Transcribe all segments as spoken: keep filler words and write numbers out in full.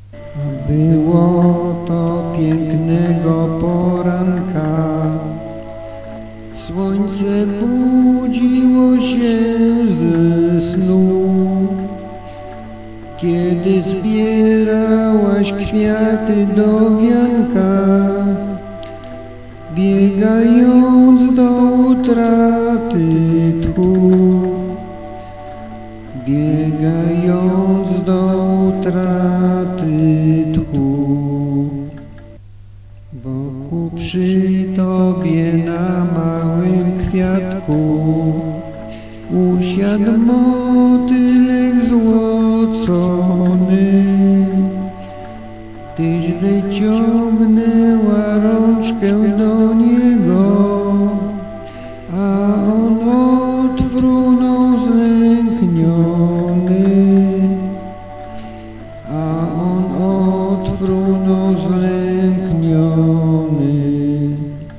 Było to pięknego poranka, słońce budziło się ze snu. Kiedy zbierałaś kwiaty do wianka, biegając do utraty tchu, biegając do utraty tchu. Wokół przy tobie na małym kwiatku usiadł motylek złocony. Tyś wyciągnęła rączkę do niego, a on odfrunął zlękniony, a on odfrunął zlękniony.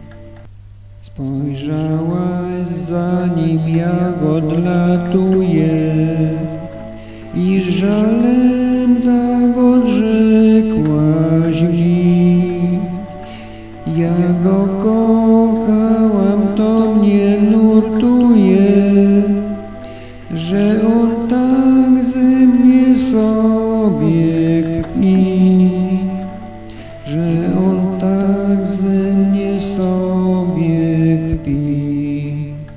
Spojrzałaś za nim, jak odlatuje, i żalem tak odrzekłaś mi: ja go kochałam, to mnie nurtuje, że on tak ze mnie sobie kpi, że on tak ze mnie sobie kpi.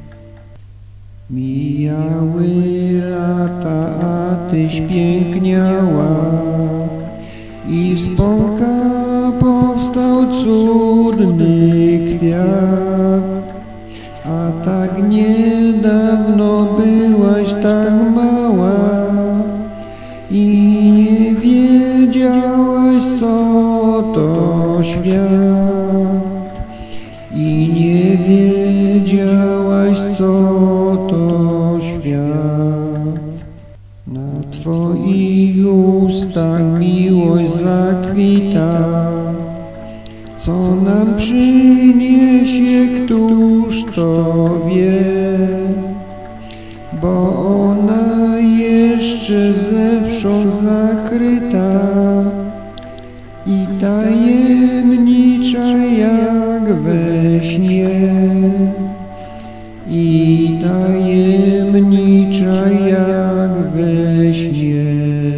Mijały lata, a tyś piękniała, i z pąka powstał cudny kwiat. A tak niedawno byłaś tak mała i nie wiedziałaś, co to świat, i nie wiedziałaś, co to świat. Na twoich ustach miłość zakwita, co nam przyniesie, któż to wie, bo ona jeszcze zewsząd zakryta i tajemnicza jak we śnie, i tajemnicza jak we śnie.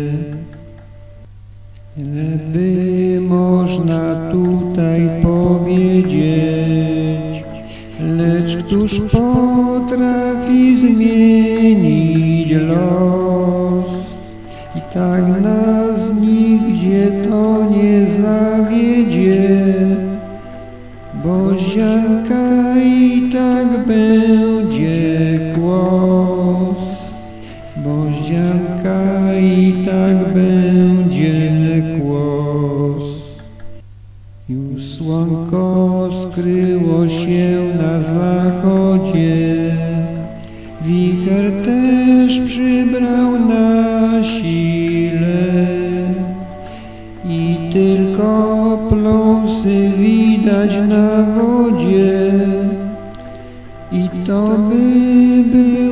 Ile by można tutaj powiedzieć, lecz któż potrafi zmienić los? I tak nas nigdzie to nie zawiedzie, bo ziarnka i tak będzie kłos, bo ziarnka i tak będzie kłos. Już słonko skryło się na zachodzie, wicher też przybrał na sile, i tylko pląsy widać na wodzie, i to by było